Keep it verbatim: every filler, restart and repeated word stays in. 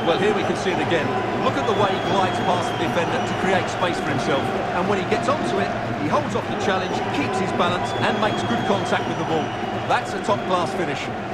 Well, here we can see it again. Look at the way he glides past the defender to create space for himself. And when he gets onto it, he holds off the challenge, keeps his balance and makes good contact with the ball. That's a top-class finish.